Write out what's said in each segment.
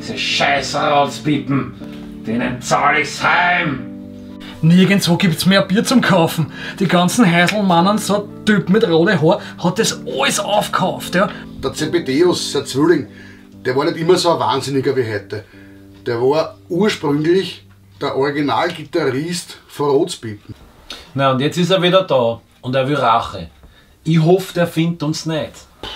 Diese scheiß Rotzpippen, denen zahl ich's heim. Nirgendwo gibt's mehr Bier zum Kaufen. Die ganzen Heiselmannen, so ein Typ mit roten Haar, hat das alles aufgekauft, ja. Der Zebedeus, sein Zwilling, der war nicht immer so ein Wahnsinniger wie heute. Der war ursprünglich der Originalgitarrist von Rotzpippen. Na und jetzt ist er wieder da und er will Rache. Ich hoffe, der findet uns nicht.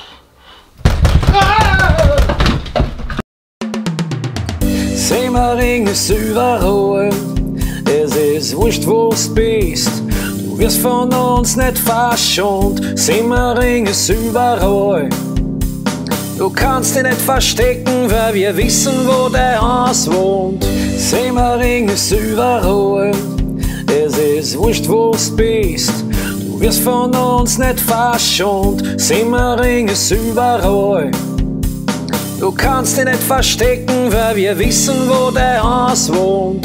Semmering ist überall, es ist wurscht, wo du bist. Du wirst von uns nicht verschont, Semmering ist überall. Du kannst dich nicht verstecken, weil wir wissen, wo dein Haus wohnt. Semmering ist überall, es ist wurscht, wo du bist. Du wirst von uns nicht verschont, Semmering ist überall. Du kannst dich nicht verstecken, weil wir wissen, wo dein Haus wohnt.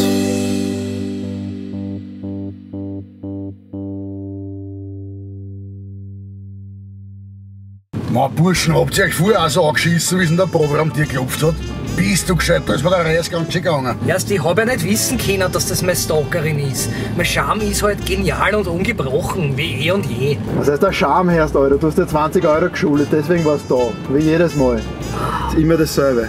Mann, Burschen, habt ihr euch vorher auch so angeschissen, wie es in der Probe am Tier geklopft hat? Bist du gescheit, da ist mir der Reis ganz schön gegangen. Erst, ich hab ja nicht wissen können, dass das meine Stalkerin ist. Mein Charme ist halt genial und ungebrochen, wie eh und je. Was heißt der Charme, Herrst, Alter? Du hast ja 20 € geschuldet, deswegen warst du da. Wie jedes Mal. Ist immer dasselbe.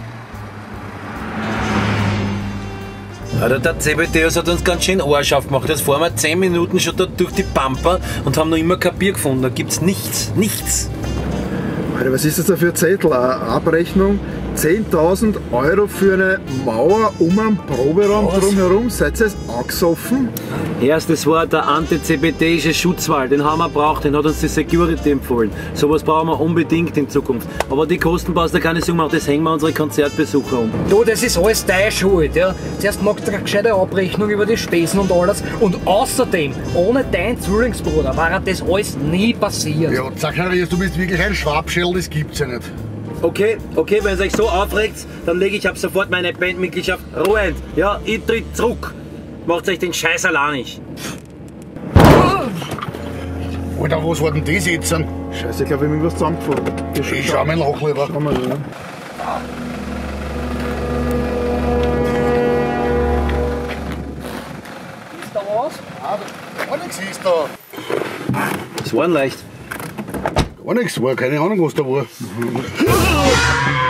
Alter, der Zebedeus hat uns ganz schön Arsch aufgemacht. Jetzt fahren wir 10 Minuten schon da durch die Pampa und haben noch immer kein Bier gefunden. Da gibt's nichts, nichts. Alter, was ist das da für ein Zettel? Eine Abrechnung? 10.000 € für eine Mauer um einen Proberaum drumherum? Seid ihr jetzt angesoffen? Erst, das war der antizebedeische Schutzwall, den haben wir braucht, den hat uns die Security empfohlen. Sowas brauchen wir unbedingt in Zukunft. Aber die Kosten brauchst du keine Sorgen machen, das hängen wir unsere Konzertbesucher um. Du, das ist alles deine Schuld, ja. Zuerst magst du eine gescheite Abrechnung über die Spesen und alles. Und außerdem, ohne deinen Zwillingsbruder war das alles nie passiert. Ja, Zacharias, du bist wirklich ein Schwabschell, das gibt's ja nicht. Okay, wenn es euch so aufregt, dann lege ich ab sofort meine Bandmitgliedschaft ruhend. Ja, ich tritt zurück. Macht euch den Scheiß allein nicht. Alter, was war denn das jetzt? Scheiße, ich glaube, wir haben irgendwas zusammengefahren. Ich schau mal nach, lieber. Schau mal, ja. Ist da was? Gar nichts ist da. Das war leicht. Gar nichts war, keine Ahnung, was da war.